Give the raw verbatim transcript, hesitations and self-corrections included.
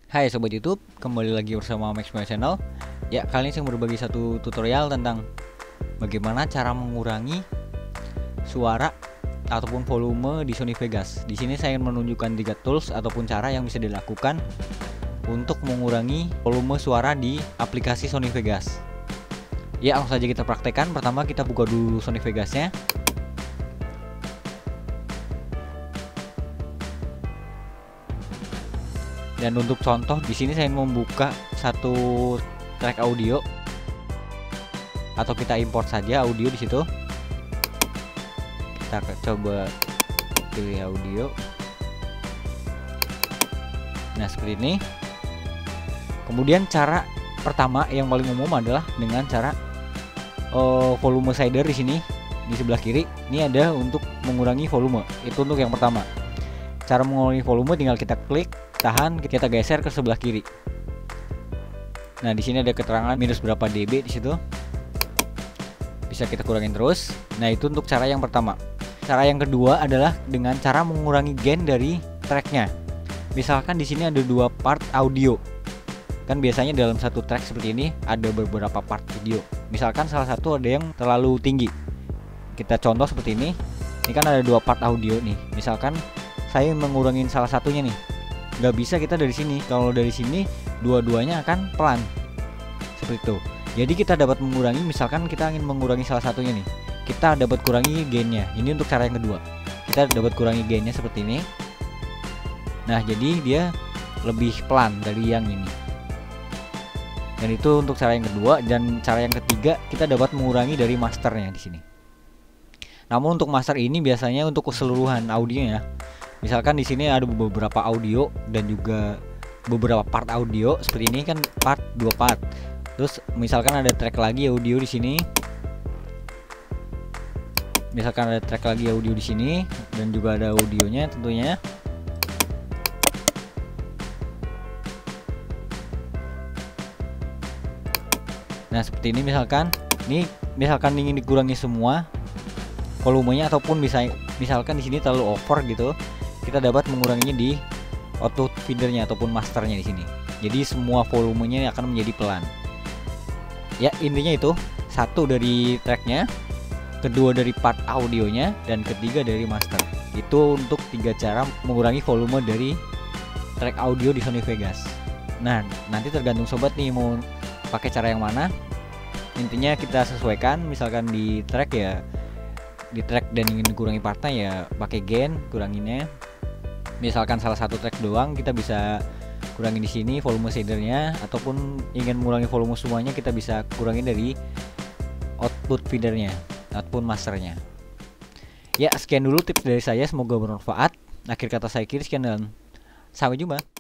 Hai Sobat YouTube, kembali lagi bersama Max My Channel. Ya, kali ini saya berbagi satu tutorial tentang bagaimana cara mengurangi suara ataupun volume di Sony Vegas. Di sini saya ingin menunjukkan tiga tools ataupun cara yang bisa dilakukan untuk mengurangi volume suara di aplikasi Sony Vegas. Ya, langsung saja kita praktekkan. Pertama kita buka dulu Sony Vegasnya. Dan untuk contoh di sini saya membuka satu track audio atau kita import saja audio di situ. Kita coba pilih audio. Nah, seperti ini. Kemudian cara pertama yang paling umum adalah dengan cara uh, volume slider di sini di sebelah kiri. Ini ada untuk mengurangi volume. Itu untuk yang pertama. Cara mengurangi volume tinggal kita klik, tahan, kita geser ke sebelah kiri. Nah, di sini ada keterangan minus berapa dB di situ. Bisa kita kurangin terus. Nah, itu untuk cara yang pertama. Cara yang kedua adalah dengan cara mengurangi gain dari tracknya. Misalkan di sini ada dua part audio. Kan biasanya dalam satu track seperti ini ada beberapa part video. Misalkan salah satu ada yang terlalu tinggi. Kita contoh seperti ini. Ini kan ada dua part audio nih. Misalkan saya mengurangin salah satunya nih. Nggak bisa kita dari sini. Kalau dari sini dua-duanya akan pelan seperti itu. Jadi kita dapat mengurangi, misalkan kita ingin mengurangi salah satunya nih, kita dapat kurangi gainnya. Ini untuk cara yang kedua. Kita dapat kurangi gainnya seperti ini. Nah, jadi dia lebih pelan dari yang ini. Dan itu untuk cara yang kedua. Dan cara yang ketiga, kita dapat mengurangi dari masternya di sini. Namun untuk master ini biasanya untuk keseluruhan audionya. Misalkan di sini ada beberapa audio dan juga beberapa part audio seperti ini kan part dua part. Terus misalkan ada track lagi audio di sini. Misalkan ada track lagi audio di sini dan juga ada audionya tentunya. Nah, seperti ini misalkan. Ini misalkan ingin dikurangi semua volumenya ataupun bisa misalkan di sini terlalu over gitu. Kita dapat menguranginya di output feedernya ataupun masternya di sini. Jadi semua volumenya akan menjadi pelan. Ya, intinya itu satu dari tracknya, kedua dari part audionya, dan ketiga dari master. Itu untuk tiga cara mengurangi volume dari track audio di Sony Vegas. Nah, nanti tergantung sobat nih mau pakai cara yang mana. Intinya kita sesuaikan. Misalkan di track ya di track dan ingin dikurangi partnya ya pakai gain kuranginnya. Misalkan salah satu track doang kita bisa kurangin di sini volume shadernya, ataupun ingin mengurangi volume semuanya kita bisa kurangin dari output feedernya ataupun masternya. Ya, sekian dulu tips dari saya, semoga bermanfaat. Akhir kata saya Kiri, sekian dan sampai jumpa.